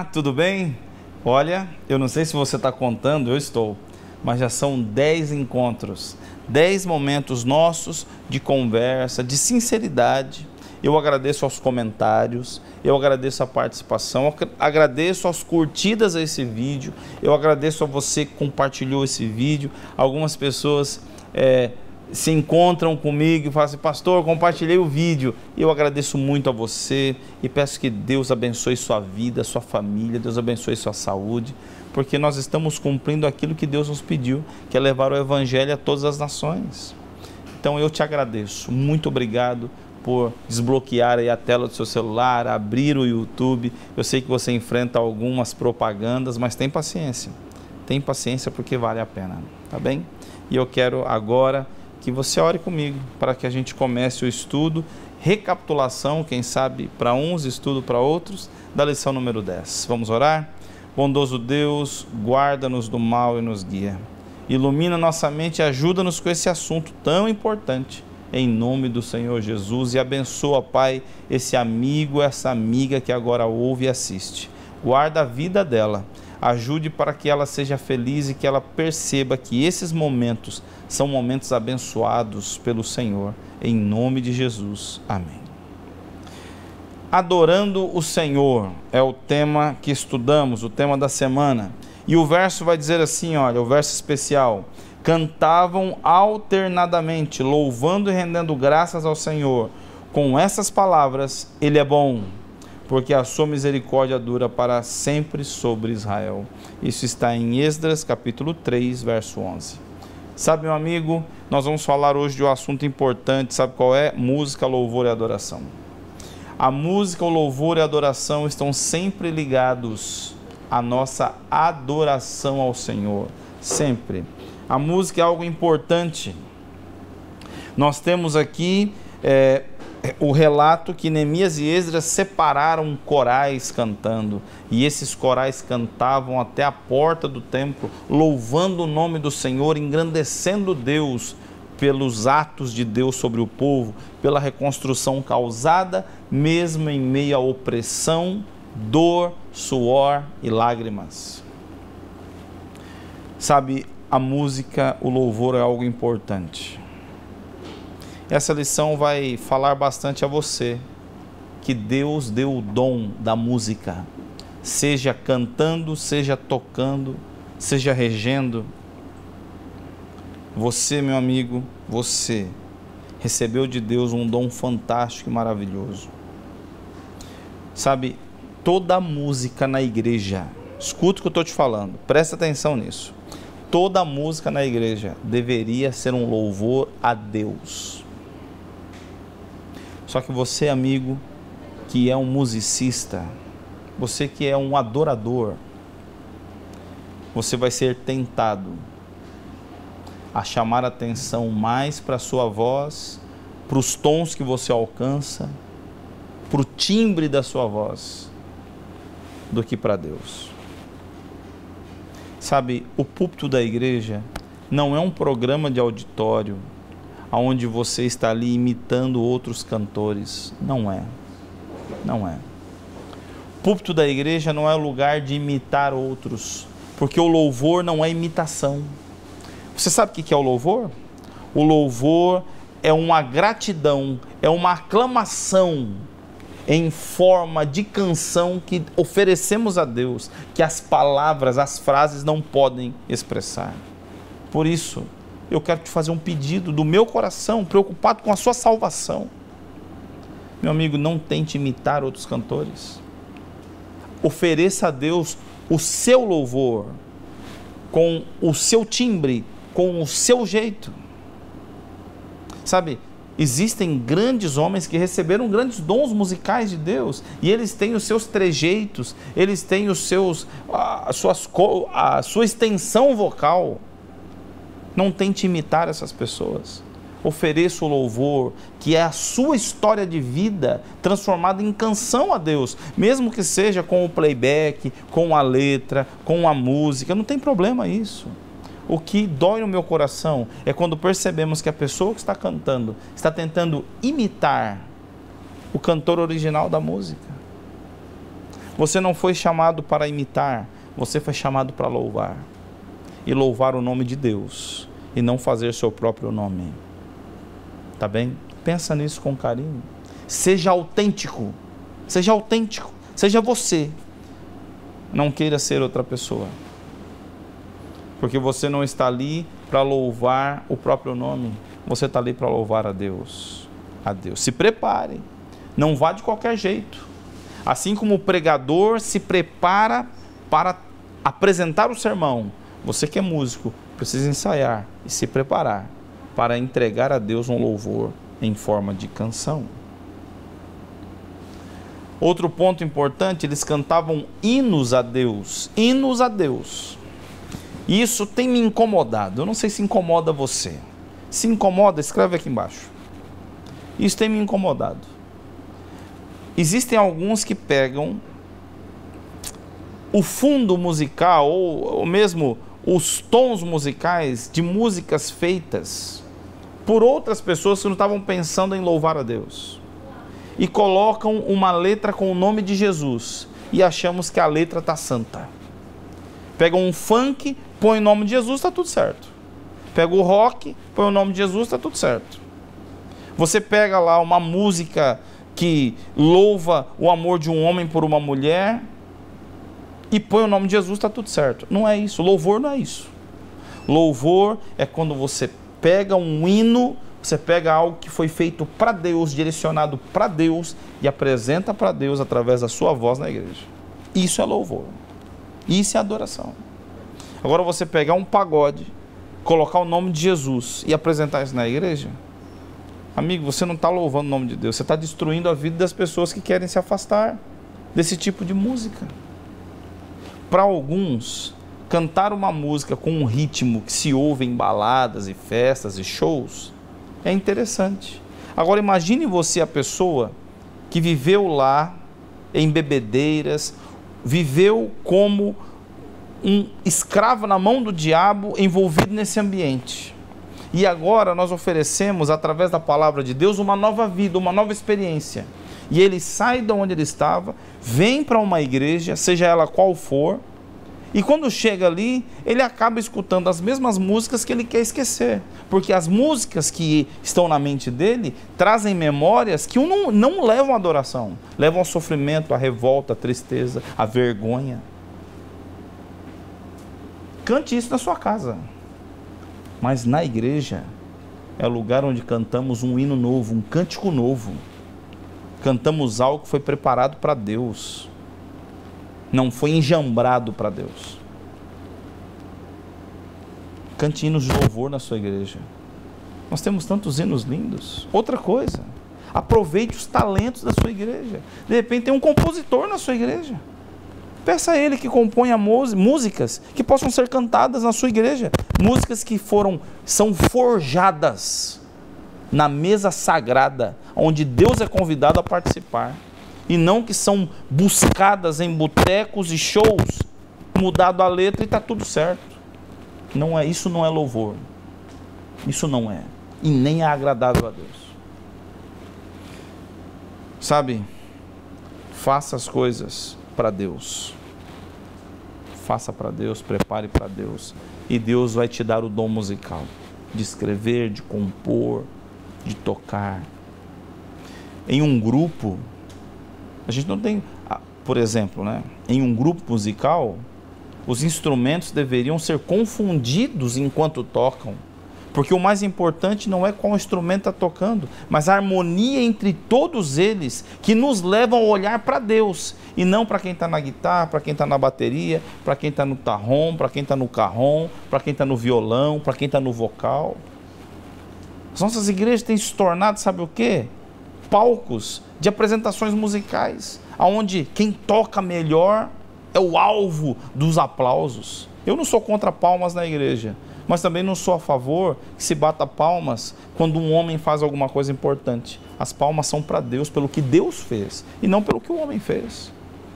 Olá, tudo bem? Olha, eu não sei se você está contando, eu estou, mas já são 10 encontros, 10 momentos nossos de conversa, de sinceridade. Eu agradeço aos comentários, eu agradeço a participação, eu agradeço as curtidas a esse vídeo, eu agradeço a você que compartilhou esse vídeo. Algumas pessoas se encontram comigo e falam assim: pastor, compartilhei o vídeo. Eu agradeço muito a você e peço que Deus abençoe sua vida, sua família, Deus abençoe sua saúde, porque nós estamos cumprindo aquilo que Deus nos pediu, que é levar o Evangelho a todas as nações. Então eu te agradeço, muito obrigado por desbloquear aí a tela do seu celular, abrir o YouTube. Eu sei que você enfrenta algumas propagandas, mas tem paciência porque vale a pena, tá bem? E eu quero agora que você ore comigo para que a gente comece o estudo, recapitulação, quem sabe para uns, estudo para outros, da lição número 10. Vamos orar? Bondoso Deus, guarda-nos do mal e nos guia. Ilumina nossa mente e ajuda-nos com esse assunto tão importante, em nome do Senhor Jesus, e abençoa, Pai, esse amigo, essa amiga que agora ouve e assiste. Guarda a vida dela, ajude para que ela seja feliz e que ela perceba que esses momentos são momentos abençoados pelo Senhor, em nome de Jesus. Amém. Adorando o Senhor é o tema que estudamos, o tema da semana. E o verso vai dizer assim, olha, o verso especial: cantavam alternadamente, louvando e rendendo graças ao Senhor. Com essas palavras, Ele é bom, porque a sua misericórdia dura para sempre sobre Israel. Isso está em Esdras, capítulo 3, verso 11. Sabe, meu amigo, nós vamos falar hoje de um assunto importante, sabe qual é? Música, louvor e adoração. A música, o louvor e a adoração estão sempre ligados à nossa adoração ao Senhor, sempre. A música é algo importante. Nós temos aqui o relato que Neemias e Esdras separaram corais cantando, e esses corais cantavam até a porta do templo, louvando o nome do Senhor, engrandecendo Deus pelos atos de Deus sobre o povo, pela reconstrução causada, mesmo em meio à opressão, dor, suor e lágrimas. Sabe, a música, o louvor é algo importante. Essa lição vai falar bastante a você, que Deus deu o dom da música, seja cantando, seja tocando, seja regendo. Você, meu amigo, você recebeu de Deus um dom fantástico e maravilhoso. Sabe, toda música na igreja, escuta o que eu estou te falando, presta atenção nisso. Toda música na igreja deveria ser um louvor a Deus. Só que você, amigo, que é um musicista, você que é um adorador, você vai ser tentado a chamar a atenção mais para a sua voz, para os tons que você alcança, para o timbre da sua voz, do que para Deus. Sabe, o púlpito da igreja não é um programa de auditório, onde você está ali imitando outros cantores. Não é. Não é. O púlpito da igreja não é lugar de imitar outros, porque o louvor não é imitação. Você sabe o que é o louvor? O louvor é uma gratidão, é uma aclamação em forma de canção que oferecemos a Deus, que as palavras, as frases não podem expressar. Por isso, eu quero te fazer um pedido do meu coração, preocupado com a sua salvação. Meu amigo, não tente imitar outros cantores. Ofereça a Deus o seu louvor, com o seu timbre, com o seu jeito. Sabe, existem grandes homens que receberam grandes dons musicais de Deus, e eles têm os seus trejeitos, eles têm os seus, a sua extensão vocal. Não tente imitar essas pessoas. Ofereça o louvor, que é a sua história de vida transformada em canção a Deus, mesmo que seja com o playback, com a letra, com a música, não tem problema isso. O que dói no meu coração é quando percebemos que a pessoa que está cantando está tentando imitar o cantor original da música. Você não foi chamado para imitar, você foi chamado para louvar. E louvar o nome de Deus, e não fazer seu próprio nome. Tá bem? Pensa nisso com carinho. Seja autêntico, seja você. Não queira ser outra pessoa. Porque você não está ali para louvar o próprio nome, você está ali para louvar a Deus. A Deus. Se prepare, não vá de qualquer jeito. Assim como o pregador se prepara para apresentar o sermão, você que é músico, precisa ensaiar e se preparar para entregar a Deus um louvor em forma de canção. Outro ponto importante, eles cantavam hinos a Deus. Hinos a Deus. E isso tem me incomodado. Eu não sei se incomoda você. Se incomoda, escreve aqui embaixo. Isso tem me incomodado. Existem alguns que pegam o fundo musical, ou mesmo os tons musicais de músicas feitas por outras pessoas que não estavam pensando em louvar a Deus, e colocam uma letra com o nome de Jesus, e achamos que a letra está santa. Pegam um funk, põe o nome de Jesus, está tudo certo. Pega o rock, põe o nome de Jesus, está tudo certo. Você pega lá uma música que louva o amor de um homem por uma mulher e põe o nome de Jesus, está tudo certo. Não é isso, louvor não é isso. Louvor é quando você pega um hino, você pega algo que foi feito para Deus, direcionado para Deus, e apresenta para Deus através da sua voz na igreja. Isso é louvor, isso é adoração. Agora você pegar um pagode, colocar o nome de Jesus e apresentar isso na igreja, amigo, você não está louvando o nome de Deus, você está destruindo a vida das pessoas que querem se afastar desse tipo de música. Para alguns, cantar uma música com um ritmo que se ouve em baladas e festas e shows é interessante. Agora imagine você a pessoa que viveu lá em bebedeiras, viveu como um escravo na mão do diabo, envolvido nesse ambiente. E agora nós oferecemos, através da palavra de Deus, uma nova vida, uma nova experiência. E ele sai de onde ele estava, vem para uma igreja, seja ela qual for, e quando chega ali, ele acaba escutando as mesmas músicas que ele quer esquecer. Porque as músicas que estão na mente dele trazem memórias que não levam à adoração, levam ao sofrimento, à revolta, à tristeza, à vergonha. Cante isso na sua casa. Mas na igreja é o lugar onde cantamos um hino novo, um cântico novo. Cantamos algo que foi preparado para Deus. Não foi enjambrado para Deus. Cante hinos de louvor na sua igreja. Nós temos tantos hinos lindos. Outra coisa, aproveite os talentos da sua igreja. De repente tem um compositor na sua igreja. Peça a ele que componha músicas que possam ser cantadas na sua igreja. Músicas que são forjadas na mesa sagrada, onde Deus é convidado a participar. E não que são buscadas em botecos e shows, mudado a letra e está tudo certo. Não é, isso não é louvor. Isso não é. E nem é agradável a Deus. Sabe, faça as coisas para Deus. Faça para Deus, prepare para Deus. E Deus vai te dar o dom musical, de escrever, de compor, de tocar. Em um grupo, a gente não tem, por exemplo, né? Em um grupo musical, os instrumentos deveriam ser confundidos enquanto tocam, porque o mais importante não é qual instrumento está tocando, mas a harmonia entre todos eles, que nos levam a olhar para Deus, e não para quem está na guitarra, para quem está na bateria, para quem está no tarrom, para quem está no carrom, para quem está no violão, para quem está no vocal. As nossas igrejas têm se tornado, sabe o quê? Palcos de apresentações musicais, onde quem toca melhor é o alvo dos aplausos. Eu não sou contra palmas na igreja, mas também não sou a favor que se bata palmas quando um homem faz alguma coisa importante. As palmas são para Deus, pelo que Deus fez, e não pelo que o homem fez.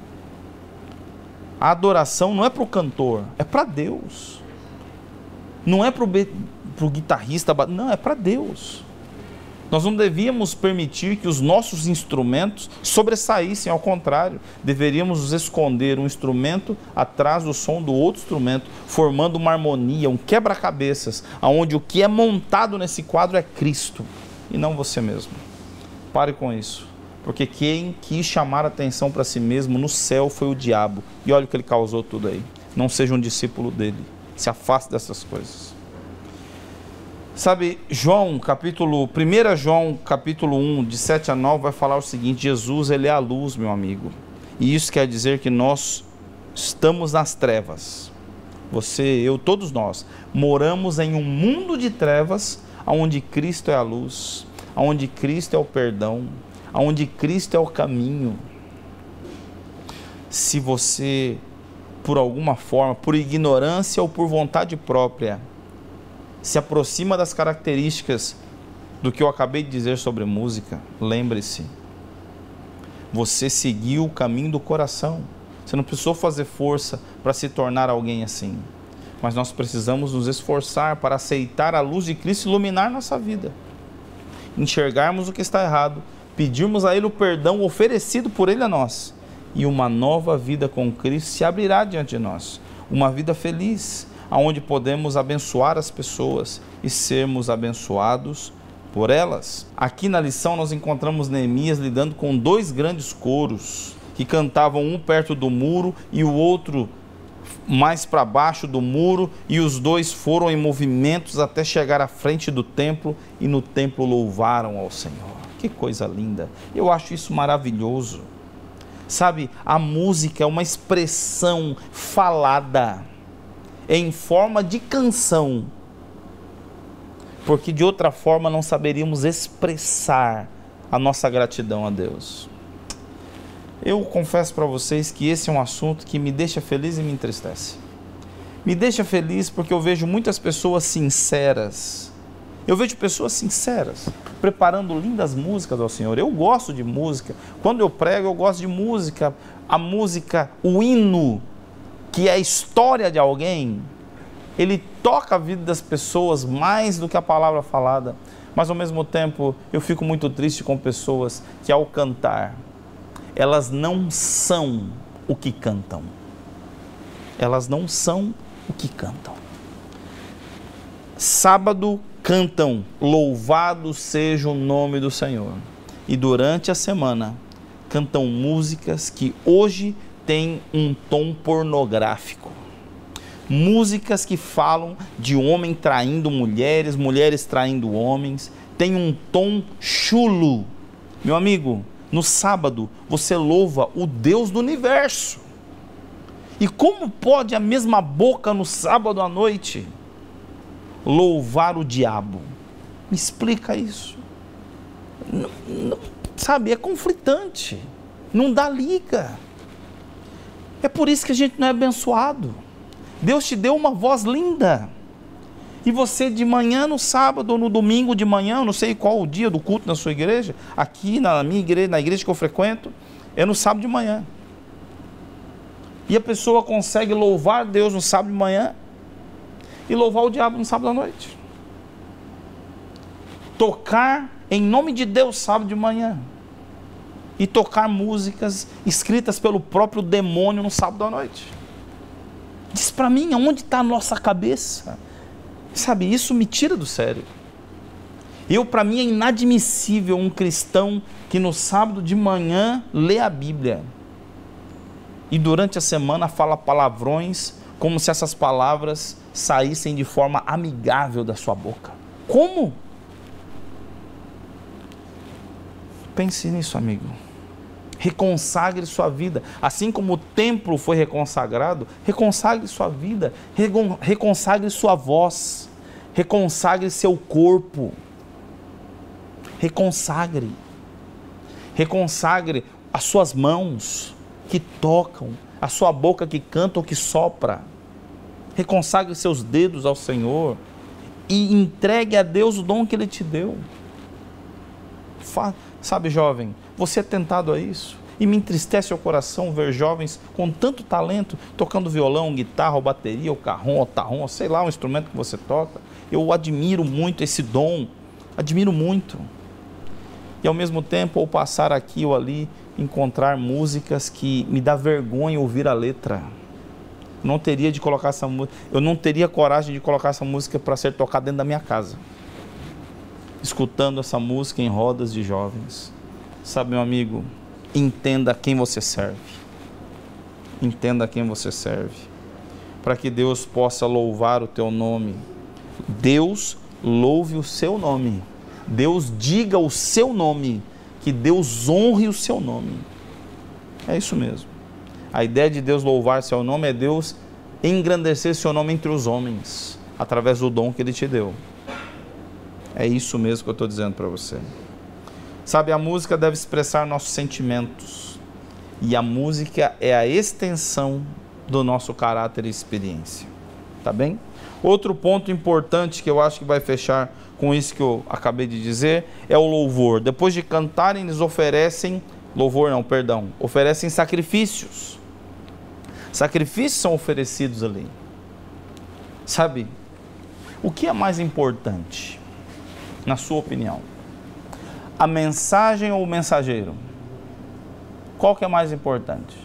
A adoração não é para o cantor, é para Deus. Não é para o guitarrista, não, é para Deus. Nós não devíamos permitir que os nossos instrumentos sobressaíssem, ao contrário, deveríamos nos esconder um instrumento atrás do som do outro instrumento, formando uma harmonia, um quebra-cabeças, onde o que é montado nesse quadro é Cristo e não você mesmo. Pare com isso, porque quem quis chamar a atenção para si mesmo no céu foi o diabo, e olha o que ele causou tudo aí. Não seja um discípulo dele, se afaste dessas coisas. Sabe, 1 João capítulo 1, de 7 a 9, vai falar o seguinte: Jesus, ele é a luz, meu amigo. E isso quer dizer que nós estamos nas trevas. Você, eu, todos nós, moramos em um mundo de trevas, onde Cristo é a luz, onde Cristo é o perdão, onde Cristo é o caminho. Se você, por alguma forma, por ignorância ou por vontade própria, se aproxima das características do que eu acabei de dizer sobre música, lembre-se, você seguiu o caminho do coração. Você não precisou fazer força para se tornar alguém assim, mas nós precisamos nos esforçar para aceitar a luz de Cristo iluminar nossa vida, enxergarmos o que está errado, pedirmos a Ele o perdão oferecido por Ele a nós, e uma nova vida com Cristo se abrirá diante de nós, uma vida feliz, onde podemos abençoar as pessoas e sermos abençoados por elas. Aqui na lição nós encontramos Neemias lidando com dois grandes coros, que cantavam um perto do muro e o outro mais para baixo do muro, e os dois foram em movimentos até chegar à frente do templo, e no templo louvaram ao Senhor. Que coisa linda! Eu acho isso maravilhoso. Sabe, a música é uma expressão falada em forma de canção, porque de outra forma não saberíamos expressar a nossa gratidão a Deus. Eu confesso para vocês que esse é um assunto que me deixa feliz e me entristece. Me deixa feliz porque eu vejo muitas pessoas sinceras. Eu vejo pessoas sinceras preparando lindas músicas ao Senhor. Eu gosto de música. Quando eu prego, eu gosto de música. A música, o hino, que é a história de alguém, ele toca a vida das pessoas mais do que a palavra falada. Mas ao mesmo tempo, eu fico muito triste com pessoas que, ao cantar, elas não são o que cantam. Elas não são o que cantam. Sábado cantam, louvado seja o nome do Senhor. E durante a semana, cantam músicas que hoje têm um tom pornográfico. Músicas que falam de homem traindo mulheres, mulheres traindo homens. Tem um tom chulo. Meu amigo, no sábado você louva o Deus do universo. E como pode a mesma boca no sábado à noite louvar o diabo? Me explica isso. Sabe, é conflitante. Não dá liga. É por isso que a gente não é abençoado. Deus te deu uma voz linda. E você de manhã no sábado ou no domingo de manhã, não sei qual o dia do culto na sua igreja, aqui na minha igreja, na igreja que eu frequento, é no sábado de manhã. E a pessoa consegue louvar Deus no sábado de manhã e louvar o diabo no sábado à noite. Tocar em nome de Deus sábado de manhã e tocar músicas escritas pelo próprio demônio no sábado à noite. Diz para mim, aonde está a nossa cabeça? Sabe, isso me tira do sério. Para mim é inadmissível um cristão que no sábado de manhã lê a Bíblia e durante a semana fala palavrões como se essas palavras saíssem de forma amigável da sua boca. Como? Pense nisso, amigo. Reconsagre sua vida. Assim como o templo foi reconsagrado, reconsagre sua vida, reconsagre sua voz, reconsagre seu corpo. Reconsagre as suas mãos que tocam, a sua boca que canta ou que sopra. Reconsagre seus dedos ao Senhor e entregue a Deus o dom que Ele te deu. Sabe, jovem, você é tentado a isso? E me entristece o coração ver jovens com tanto talento tocando violão, guitarra, ou bateria, ou carrom, ou tarrom, sei lá, um instrumento que você toca. Eu admiro muito esse dom, admiro muito. e ao mesmo tempo, ou passar aqui ou ali, encontrar músicas que me dá vergonha ouvir a letra. Não teria de colocar essa música, eu não teria coragem de colocar essa música para ser tocada dentro da minha casa, escutando essa música em rodas de jovens. Sabe, meu amigo, entenda a quem você serve. Entenda a quem você serve, para que Deus possa louvar o teu nome. Deus louve o seu nome. Deus diga o seu nome, que Deus honre o seu nome. É isso mesmo. A ideia de Deus louvar seu nome é Deus engrandecer seu nome entre os homens, através do dom que Ele te deu. É isso mesmo que eu estou dizendo para você. Sabe, a música deve expressar nossos sentimentos, e a música é a extensão do nosso caráter e experiência. Tá bem? Outro ponto importante que eu acho que vai fechar com isso que eu acabei de dizer é o louvor. Depois de cantarem, eles oferecem, oferecem sacrifícios. Sacrifícios são oferecidos ali. Sabe, o que é mais importante, na sua opinião? A mensagem ou o mensageiro? Qual que é mais importante?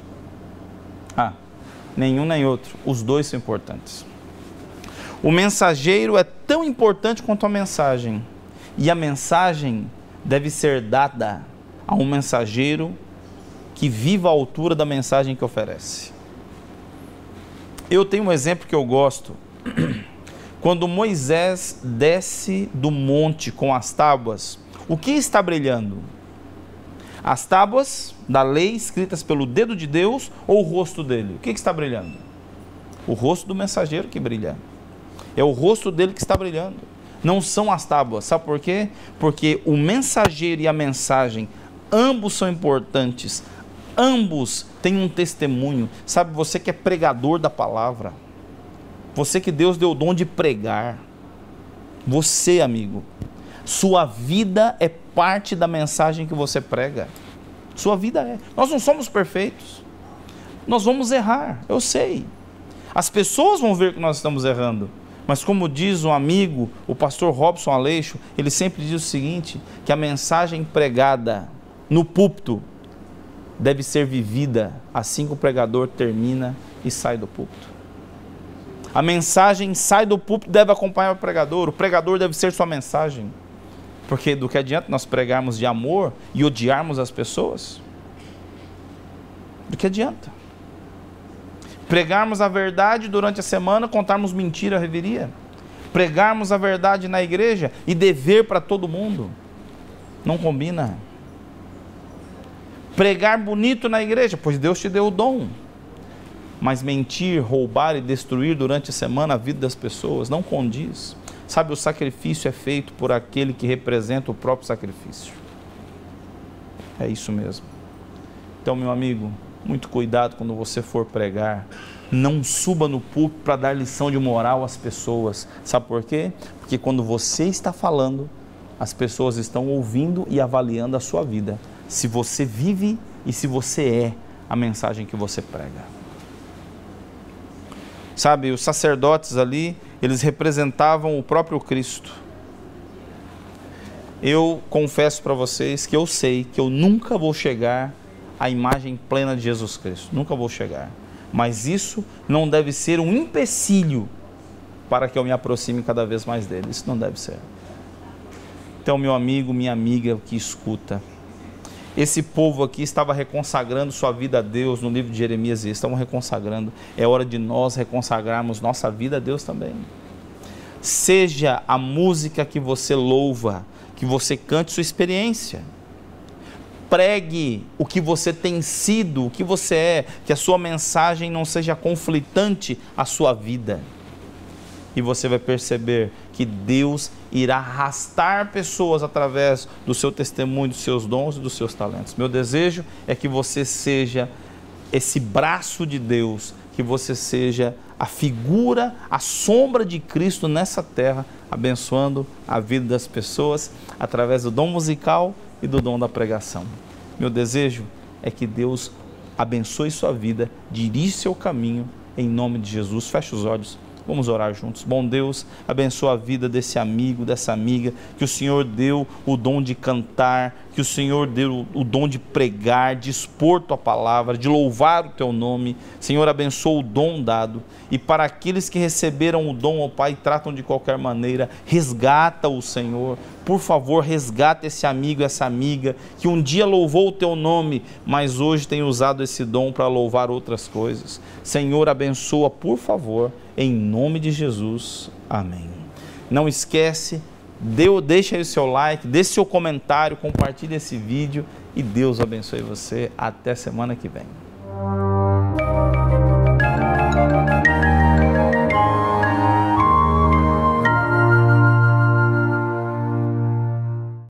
Nenhum nem outro. Os dois são importantes. O mensageiro é tão importante quanto a mensagem. E a mensagem deve ser dada a um mensageiro que viva à altura da mensagem que oferece. Eu tenho um exemplo que eu gosto. Quando Moisés desce do monte com as tábuas, o que está brilhando? As tábuas da lei escritas pelo dedo de Deus ou o rosto dele? O que está brilhando? O rosto do mensageiro que brilha. É o rosto dele que está brilhando. Não são as tábuas. Sabe por quê? Porque o mensageiro e a mensagem, ambos são importantes. Ambos têm um testemunho. Sabe, você que é pregador da palavra, você que Deus deu o dom de pregar, você, amigo, sua vida é parte da mensagem que você prega. Sua vida é. Nós não somos perfeitos. Nós vamos errar, eu sei. As pessoas vão ver que nós estamos errando. Mas como diz um amigo, o pastor Robson Aleixo, ele sempre diz o seguinte, que a mensagem pregada no púlpito deve ser vivida assim que o pregador termina e sai do púlpito. A mensagem sai do púlpito, deve acompanhar o pregador deve ser sua mensagem. Porque do que adianta nós pregarmos de amor e odiarmos as pessoas? Do que adianta? Pregarmos a verdade durante a semana, contarmos mentira, reveria. Pregarmos a verdade na igreja e dever para todo mundo. Não combina. Pregar bonito na igreja, pois Deus te deu o dom. Mas mentir, roubar e destruir durante a semana a vida das pessoas não condiz. Sabe, o sacrifício é feito por aquele que representa o próprio sacrifício. É isso mesmo. Então, meu amigo, muito cuidado quando você for pregar. Não suba no púlpito para dar lição de moral às pessoas. Sabe por quê? Porque quando você está falando, as pessoas estão ouvindo e avaliando a sua vida. Se você vive e se você é a mensagem que você prega. Sabe, os sacerdotes ali, eles representavam o próprio Cristo. Eu confesso para vocês que eu sei que eu nunca vou chegar à imagem plena de Jesus Cristo. Nunca vou chegar. Mas isso não deve ser um empecilho para que eu me aproxime cada vez mais dele. Isso não deve ser. Então, meu amigo, minha amiga que escuta, esse povo aqui estava reconsagrando sua vida a Deus no livro de Jeremias, eles estavam reconsagrando. É hora de nós reconsagrarmos nossa vida a Deus também. Seja a música que você louva, que você cante sua experiência. Pregue o que você tem sido, o que você é, que a sua mensagem não seja conflitante à sua vida. E você vai perceber que Deus irá arrastar pessoas através do seu testemunho, dos seus dons e dos seus talentos. Meu desejo é que você seja esse braço de Deus, que você seja a figura, a sombra de Cristo nessa terra, abençoando a vida das pessoas através do dom musical e do dom da pregação. Meu desejo é que Deus abençoe sua vida, dirija seu caminho, em nome de Jesus. Feche os olhos. Vamos orar juntos. Bom Deus, abençoa a vida desse amigo, dessa amiga, que o Senhor deu o dom de cantar, que o Senhor deu o dom de pregar, de expor tua palavra, de louvar o teu nome. Senhor, abençoa o dom dado. E para aqueles que receberam o dom, ó Pai, tratam de qualquer maneira, resgata o Senhor. Por favor, resgata esse amigo, essa amiga, que um dia louvou o teu nome, mas hoje tem usado esse dom para louvar outras coisas. Senhor, abençoa, por favor, em nome de Jesus. Amém. Não esquece, deixa aí o seu like, deixe seu comentário, compartilhe esse vídeo e Deus abençoe você. Até semana que vem.